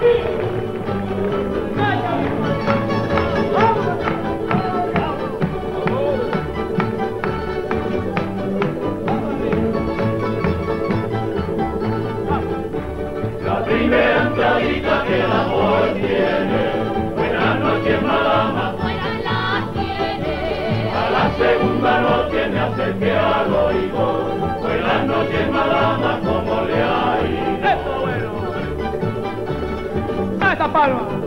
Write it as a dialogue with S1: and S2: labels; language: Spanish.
S1: La primera entradita que el amor tiene, buenas noches madama,
S2: buenas las tiene.
S1: a la segunda noche me acerqué al oído, buenas noches madama, ¿cómo le ha ido?
S3: ¡Esto bueno! ¡A esta palma!